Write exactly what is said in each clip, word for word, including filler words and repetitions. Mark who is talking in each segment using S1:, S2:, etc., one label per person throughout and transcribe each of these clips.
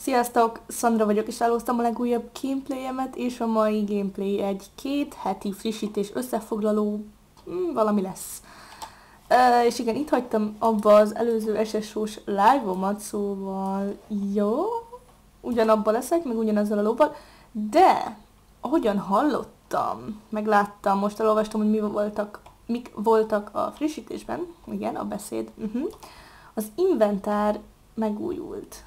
S1: Sziasztok, Szandra vagyok, és elhoztam a legújabb gameplayemet, és a mai gameplay egy két heti frissítés összefoglaló, hmm, valami lesz. Uh, és igen, itt hagytam abba az előző es es o-s live-omat, szóval jó, ugyanabba leszek, meg ugyanazzal a lóval, de ahogyan hallottam, meg láttam, most elolvastam, hogy mi voltak, mik voltak a frissítésben, igen, a beszéd, uh-huh. Az inventár megújult.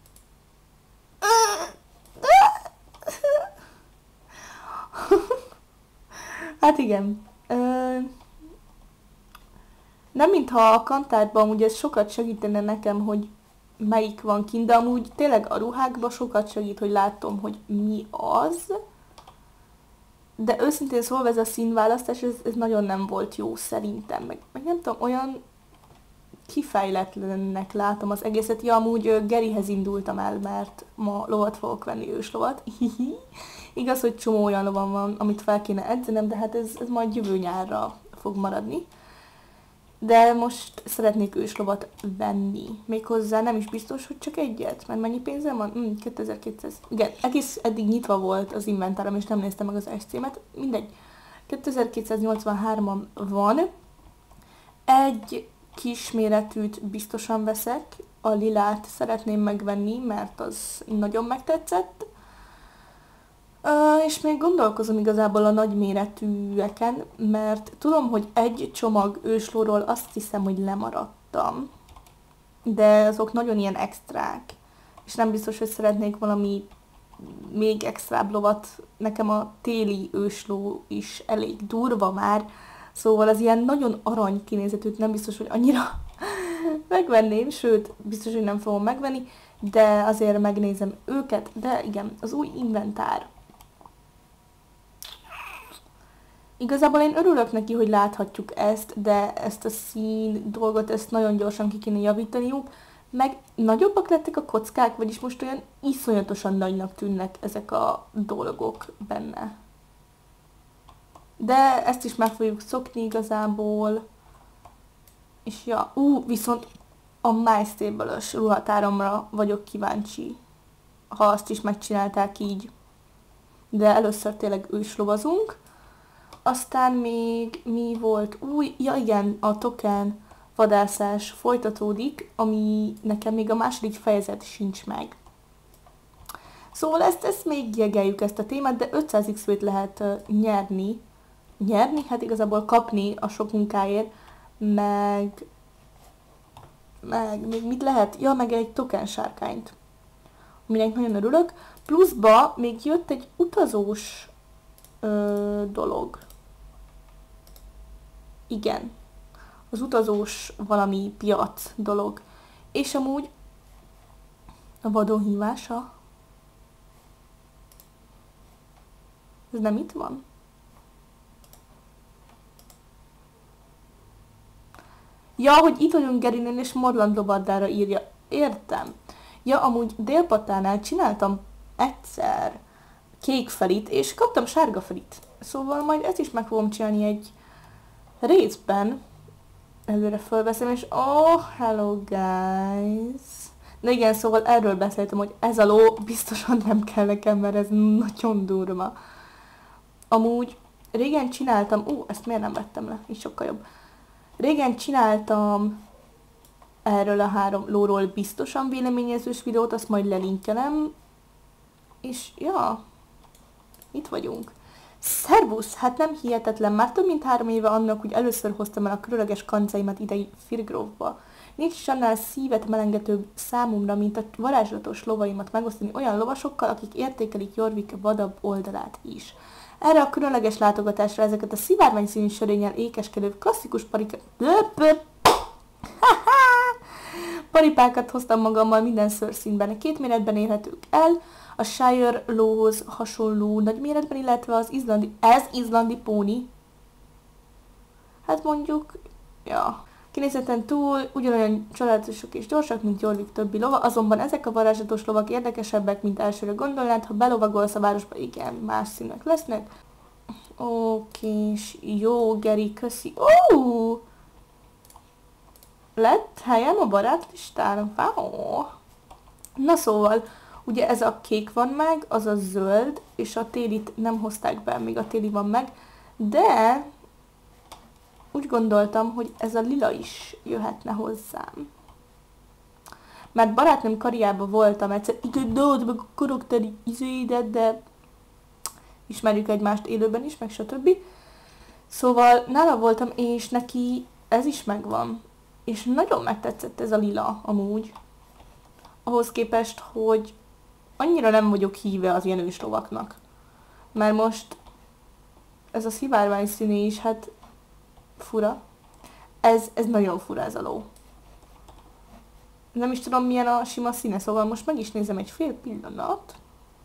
S1: Hát igen. Ö, nem mintha a kantárban ugye ez sokat segítene nekem, hogy melyik van kint, de amúgy tényleg a ruhákban sokat segít, hogy látom, hogy mi az. De őszintén szólva ez a színválasztás, ez, ez nagyon nem volt jó szerintem. Meg, meg nem tudom, olyan kifejletlennek látom az egészet. Ja, amúgy uh, Garyhez indultam el, mert ma lovat fogok venni, őslovat. Igaz, hogy csomó olyan lovam van, amit fel kéne edzenem, de hát ez, ez majd jövő nyárra fog maradni. De most szeretnék őslovat venni. Méghozzá nem is biztos, hogy csak egyet, mert mennyi pénzem van? Mm, kétezer-kétszáz. Igen, egész eddig nyitva volt az inventárom, és nem néztem meg az es cé-met. Mindegy. kétezer-kétszáznyolcvanhárman van. Egy kisméretűt biztosan veszek. A lilát szeretném megvenni, mert az nagyon megtetszett. Uh, és még gondolkozom igazából a nagyméretűeken, mert tudom, hogy egy csomag őslóról azt hiszem, hogy lemaradtam. De azok nagyon ilyen extrák. És nem biztos, hogy szeretnék valami még extrább lovat. Nekem a téli ősló is elég durva már. Szóval az ilyen nagyon arany kinézetűt nem biztos, hogy annyira megvenném, sőt, biztos, hogy nem fogom megvenni, de azért megnézem őket. De igen, az új inventár. Igazából én örülök neki, hogy láthatjuk ezt, de ezt a szín dolgot, ezt nagyon gyorsan ki kéne javítaniuk, meg nagyobbak lettek a kockák, vagyis most olyan iszonyatosan nagynak tűnnek ezek a dolgok benne. De ezt is meg fogjuk szokni igazából. És ja, ú, viszont a MyStable-ös ruhatáromra vagyok kíváncsi, ha azt is megcsinálták így. De először tényleg őslovazunk. Aztán még mi volt? Új, ja igen, a token vadászás folytatódik, ami nekem még a második fejezet sincs meg. Szóval ezt, ezt még jegeljük ezt a témát, de ötszáz iksz pét lehet uh, nyerni. Nyerni? Hát igazából kapni a sok munkáért, meg... Meg még mit lehet? Ja, meg egy token sárkányt. Aminek nagyon örülök. Pluszba még jött egy utazós ö, dolog. Igen. Az utazós valami piac dolog. És amúgy a vadon hívása. Ez nem itt van? Ja, hogy itt vagyunk Garynél, és Morland lovardára írja. Értem. Ja, amúgy Délpatánál csináltam egyszer kék felit, és kaptam sárga felit. Szóval majd ezt is meg fogom csinálni egy részben. Előre fölveszem, és oh, hello guys. De igen, szóval erről beszéltem, hogy ez a ló biztosan nem kell nekem, mert ez nagyon durva. Amúgy régen csináltam, ú, uh, ezt miért nem vettem le, így sokkal jobb. Régen csináltam erről a három lóról biztosan véleményezős videót, azt majd lelinkelem. És ja, itt vagyunk. Szervusz! Hát nem hihetetlen, már több mint három éve annak, hogy először hoztam el a különleges kancaimat idei Firgrovba. Nincs is annál szívet melengetőbb számomra, mint a varázslatos lovaimat megosztani olyan lovasokkal, akik értékelik Jorvik vadabb oldalát is. Erre a különleges látogatásra ezeket a szivárvány színű sörénnyel ékeskedő klasszikus parika... paripákat hoztam magammal minden szőrszínben. Két méretben érhetők el, a Shire lóhoz hasonló nagy méretben, illetve az izlandi... Ez izlandi póni. Hát mondjuk... Ja. Kinézeten túl ugyanolyan családosok és gyorsak, mint Jorvik többi lova, azonban ezek a varázslatos lovak érdekesebbek, mint elsőre gondolnád, ha belovagolsz a városba, igen, más színek lesznek. Oké, jó, Gary, köszi. Ó! Lett helyem a barátlistán. Wow. Na szóval, Ugye ez a kék van meg, az a zöld, és a télit nem hozták be, még a téli van meg, de úgy gondoltam, hogy ez a lila is jöhetne hozzám. Mert barátnőm kariában voltam egyszer, igen, de meg a karakteri izédet, de ismerjük egymást élőben is, meg stb. Szóval nála voltam, és neki ez is megvan. És nagyon megtetszett ez a lila amúgy. Ahhoz képest, hogy annyira nem vagyok híve az ilyen őslovaknak. Mert most ez a szivárvány színé is, hát fura. Ez, ez nagyon fura ez a ló. Nem is tudom milyen a sima színe, szóval most meg is nézem egy fél pillanat.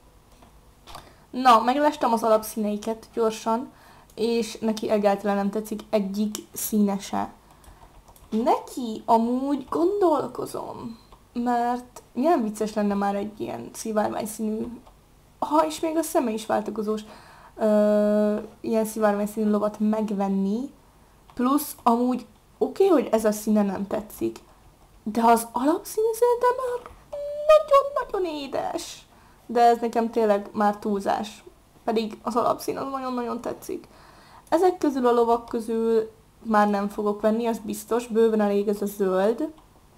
S1: Na, meglestem az alapszíneiket gyorsan, és neki egyáltalán nem tetszik egyik színe se. Neki amúgy gondolkozom, mert milyen vicces lenne már egy ilyen szivárvány színű, ha és még a szeme is változós, ö, ilyen szivárvány színű lovat megvenni, plusz amúgy oké, okay, hogy ez a színe nem tetszik, de az alapszín szerintem már nagyon-nagyon édes. De ez nekem tényleg már túlzás. Pedig az alapszín az nagyon-nagyon tetszik. Ezek közül a lovak közül már nem fogok venni, az biztos. Bőven elég ez a zöld.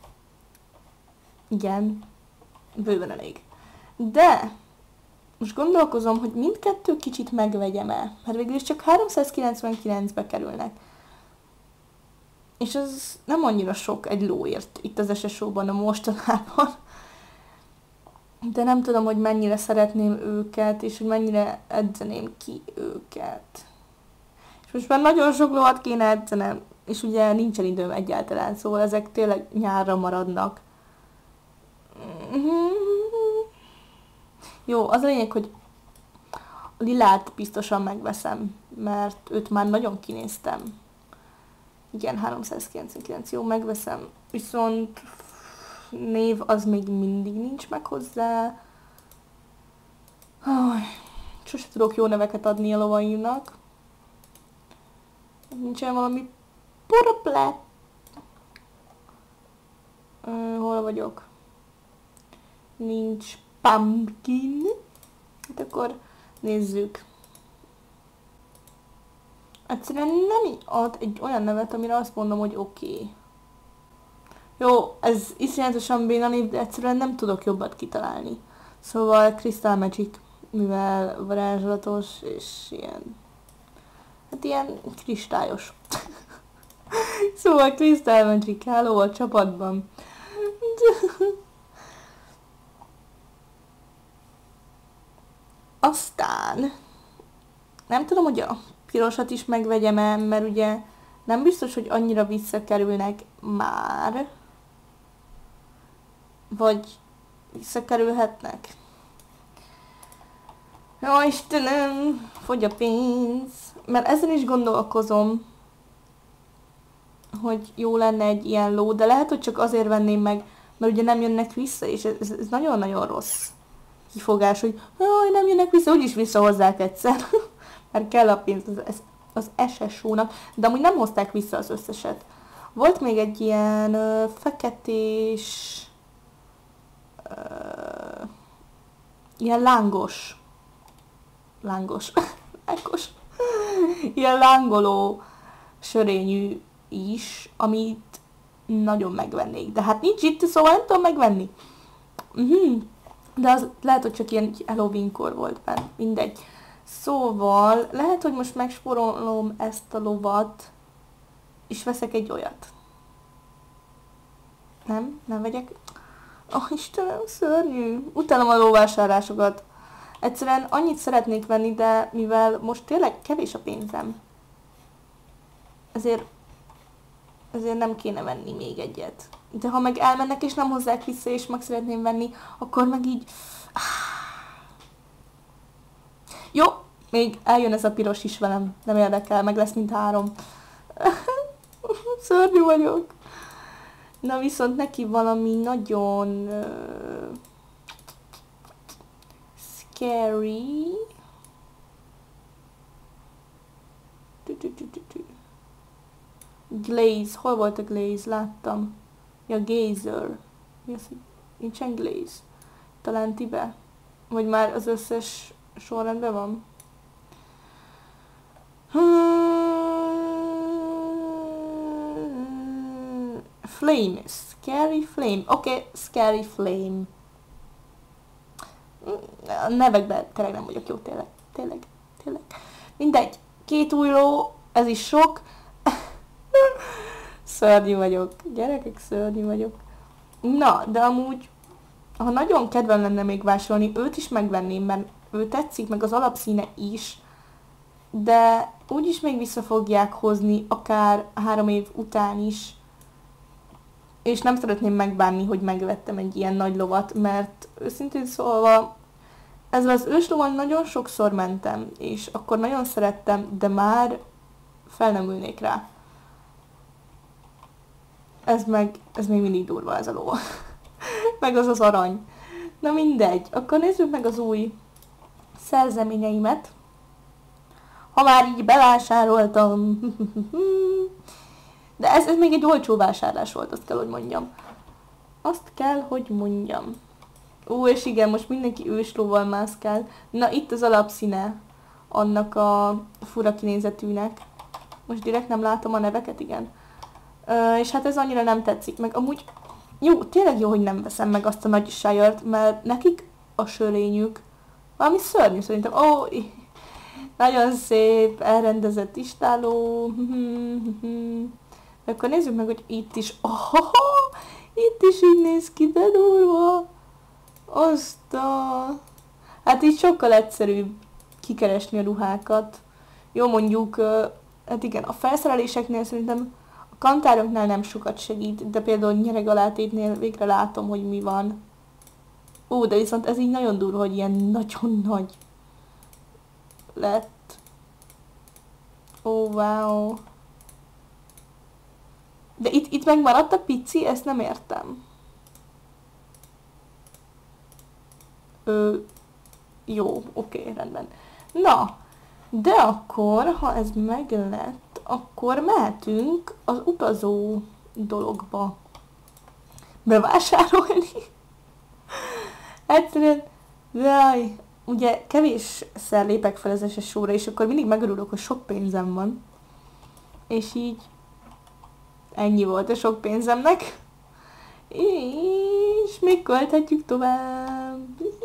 S1: Igen, bőven elég. De most gondolkozom, hogy mindkettő kicsit megvegyem-e. Mert végül is csak háromszázkilencvenkilencbe kerülnek. És ez nem annyira sok egy lóért itt az es es o-ban a mostanában. De nem tudom, hogy mennyire szeretném őket, és hogy mennyire edzeném ki őket. És most már nagyon sok lovat kéne edzenem, és ugye nincsen időm egyáltalán, szóval ezek tényleg nyárra maradnak. Jó, az a lényeg, hogy a lilát biztosan megveszem, mert őt már nagyon kinéztem. Igen, háromszázkilencvenkilenc, jó, megveszem. Viszont név az még mindig nincs meg hozzá. Oh, sose tudok jó neveket adni a lovaimnak. Nincsen valami purple. Uh, hol vagyok? Nincs pumpkin. Hát akkor nézzük. Egyszerűen nem ad egy olyan nevet, amire azt mondom, hogy oké. Okay. Jó, ez iszonyatosan béna név, de egyszerűen nem tudok jobbat kitalálni. Szóval Crystal Magic, mivel varázslatos, és ilyen... Hát ilyen kristályos. Szóval Crystal Magic, hello a csapatban. Aztán... Nem tudom, hogy a pirosat is megvegyem-e, mert ugye nem biztos, hogy annyira visszakerülnek már. Vagy visszakerülhetnek. Jó, Istenem, fogy a pénz. Mert ezen is gondolkozom, hogy jó lenne egy ilyen ló, de lehet, hogy csak azért venném meg, mert ugye nem jönnek vissza, és ez, ez nagyon-nagyon rossz kifogás, hogy jaj, nem jönnek vissza, úgyis visszahozzák egyszer. Mert kell a pénz az, az es es o-nak, de amúgy nem hozták vissza az összeset. Volt még egy ilyen ö, feketés, ö, ilyen lángos, lángos, lángos, ilyen lángoló sörényű is, amit nagyon megvennék. De hát nincs itt, szóval nem tudom megvenni. Uh-huh. De az lehet, hogy csak ilyen Halloween-kor volt benne, mindegy. Szóval, lehet, hogy most megspórolom ezt a lovat, és veszek egy olyat. Nem? Nem vegyek? Oh, Istenem, szörnyű. Utálom a lóvásárlásokat. Egyszerűen annyit szeretnék venni, de mivel most tényleg kevés a pénzem, ezért, ezért nem kéne venni még egyet. De ha meg elmennek és nem hozzák vissza, és meg szeretném venni, akkor meg így... Jó, még eljön ez a piros is velem, nem érdekel, meg lesz mint három. Szörnyű vagyok. Na viszont neki valami nagyon... Uh, scary. Glaze, hol volt a glaze? Láttam. Ja, gazer. Mi az, hogy nincsen glaze? Talán tibe? Vagy már az összes sorrendben van? Hmm. Flame. Scary Flame. Oké, okay, Scary Flame. A nevekben tényleg nem vagyok jó, tényleg. Tényleg. Tényleg. Mindegy. Két új ló, ez is sok. Szörnyű vagyok. Gyerekek, szörnyű vagyok. Na, de amúgy, ha nagyon kedvem lenne még vásárolni, őt is megvenném, mert ő tetszik, meg az alapszíne is. De úgyis még vissza fogják hozni, akár három év után is. És nem szeretném megbánni, hogy megvettem egy ilyen nagy lovat, mert őszintén szólva ezzel az őslovan nagyon sokszor mentem, és akkor nagyon szerettem, de már fel nem ülnék rá. Ez meg, ez még mindig durva, ez a ló. Meg az az arany. Na mindegy, akkor nézzük meg az új szerzeményeimet. Ha már így bevásároltam. De ez, ez még egy olcsó vásárlás volt, azt kell, hogy mondjam. Azt kell, hogy mondjam. Ó, és igen, most mindenki őslóval mászkál. Na, itt az alapszíne annak a fura kinézetűnek. Most direkt nem látom a neveket, igen. Ö, és hát ez annyira nem tetszik. Meg amúgy, jó, tényleg jó, hogy nem veszem meg azt a nagy sájart, mert nekik a sörényük valami szörnyű szerintem. Ó, nagyon szép, elrendezett istáló. Akkor nézzük meg, hogy itt is. Oh, itt is így néz ki, de durva. Azt a... Hát így sokkal egyszerűbb kikeresni a ruhákat. Jó, mondjuk, hát igen, a felszereléseknél szerintem a kantároknál nem sokat segít, de például nyeregalátétnél végre látom, hogy mi van. Ó, de viszont ez így nagyon durva, hogy ilyen nagyon nagy lett. Ó, wow. De itt, itt megmaradt a pici, ezt nem értem. Ö, jó, oké, okay, rendben. Na, de akkor, ha ez meg lett, akkor mehetünk az utazó dologba bevásárolni. Egyszerűen, jaj, ugye kevésszer lépek fel az es es o-ra, és akkor mindig megörülök, hogy sok pénzem van. És így ennyi volt a sok pénzemnek. És még költhetjük tovább.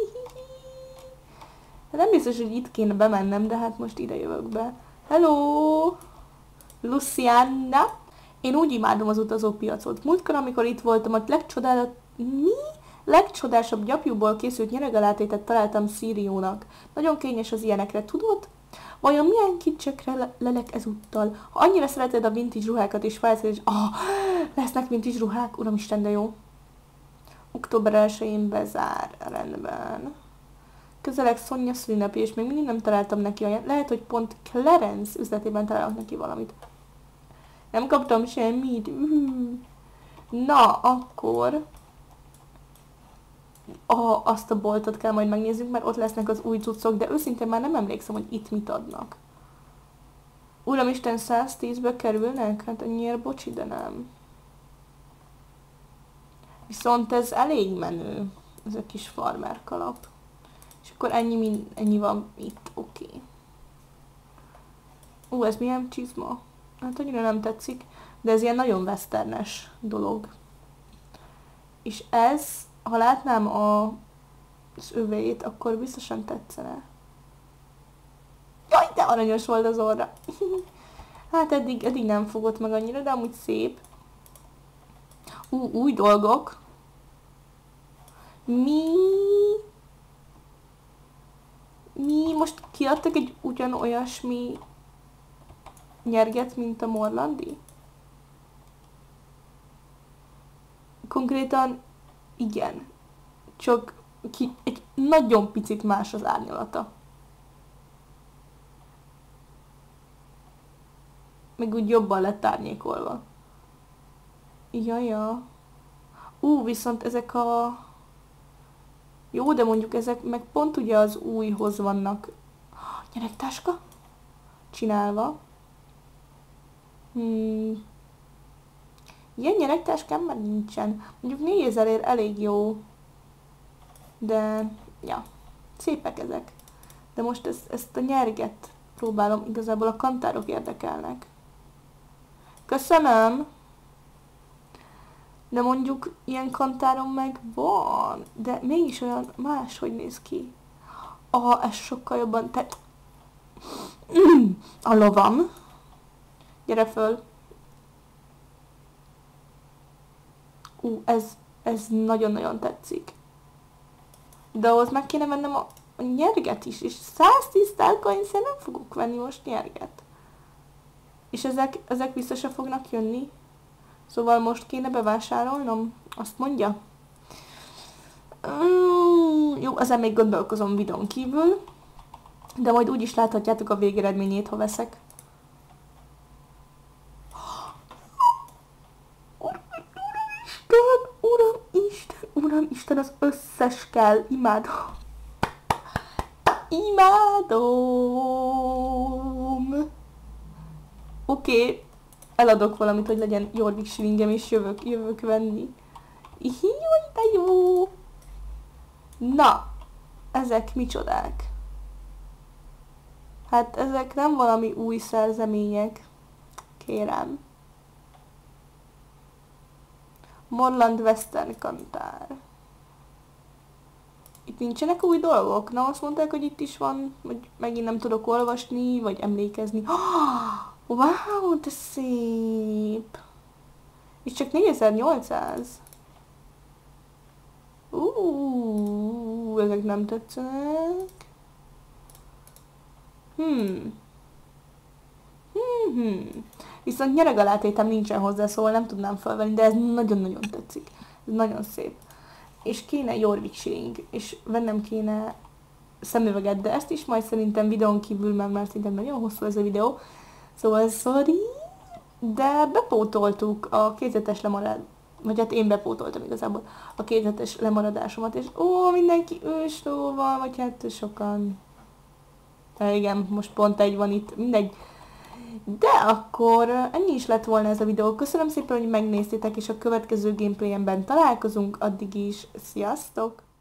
S1: Nem biztos, hogy itt kéne bemennem, de hát most ide jövök be. Hello! Luciana! Én úgy imádom az utazópiacot. Múltkor, amikor itt voltam, a legcsodálat... Mi? Legcsodásabb gyapjúból készült nyeregalátétet találtam Szíriónak. Nagyon kényes az ilyenekre, tudod? Vajon milyen kincsekre le- lelek ezúttal? Ha annyira szereted a vintage ruhákat és felszerelés... Ah, lesznek vintage ruhák? Uramisten, de jó. Október elsején bezár. Rendben. Közeleg Sonja szülinapi, és még mindig nem találtam neki olyan. Lehet, hogy pont Clarence üzletében találok neki valamit. Nem kaptam semmit. Na, akkor... A, azt a boltot kell majd megnézzük, mert ott lesznek az új cuccok, de őszintén már nem emlékszem, hogy itt mit adnak. Uramisten, száztízbe kerülnek? Hát annyira bocsi, de nem. Viszont ez elég menő, ez a kis farmer kalap. És akkor ennyi, min, ennyi van itt, oké. Okay. Ú, ez milyen csizma? Hát annyira nem tetszik, de ez ilyen nagyon westernes dolog. És ez... Ha látnám a, az övéit, akkor biztosan tetszene. Jaj, de aranyos volt az orra. Hát eddig, eddig nem fogott meg annyira, de amúgy szép. Ú, új dolgok. Mi? Mi? Most kiadtak egy ugyanolyasmi nyerget, mint a Morlandi? Konkrétan igen, csak ki, egy nagyon picit más az árnyalata. Meg úgy jobban lett árnyékolva. Jaja. Ú, viszont ezek a... Jó, de mondjuk ezek meg pont ugye az újhoz vannak. Gyerektáska? Csinálva. Hmm... Ilyen gyerektáskám már nincsen. Mondjuk négyezer elég jó De, ja, szépek ezek. De most ezt, ezt a nyerget próbálom, igazából a kantárok érdekelnek. Köszönöm! De mondjuk ilyen kantárom meg van, de mégis olyan máshogy néz ki. Ah, ez sokkal jobban, te... A lovam. Gyere föl. Ú, ez, ez nagyon-nagyon tetszik. De ahhoz meg kéne vennem a, a nyerget is, és száztíz tálkainszert nem fogok venni most nyerget. És ezek, ezek vissza se fognak jönni. Szóval most kéne bevásárolnom? Azt mondja? Mm, jó, ezen még gondolkozom videón kívül. De majd úgyis láthatjátok a végeredményét, ha veszek. Uram, Uram Isten, Uram Isten, az összes kell. Imádom. Imádom. Oké. Okay. Eladok valamit, hogy legyen Jorvik shillingem, és jövök, jövök venni. Jaj, de jó! Na, ezek micsodák? Hát ezek nem valami új szerzemények. Kérem. Morland Western kantár. Itt nincsenek új dolgok? Na, azt mondták, hogy itt is van, hogy megint nem tudok olvasni, vagy emlékezni. Wow, de szép! És csak négyezer-nyolcszáz. Uuuuh, ezek nem tetszenek. Hmm. Hmm, hmm. Viszont nyeregalátétem nincsen hozzá, szóval nem tudnám felvenni, de ez nagyon-nagyon tetszik. Ez nagyon szép. És kéne Jorvik shilling, és vennem kéne szemüveget, de ezt is majd szerintem videón kívül, mert már szerintem nagyon hosszú ez a videó. Szóval sorry, de bepótoltuk a kétzetes lemarad, vagy hát én bepótoltam igazából a kétzetes lemaradásomat, és ó, mindenki őslóval, vagy hát sokan. E, igen, most pont egy van itt, mindegy. De akkor ennyi is lett volna ez a videó. Köszönöm szépen, hogy megnéztétek, és a következő gameplayemben találkozunk, addig is sziasztok!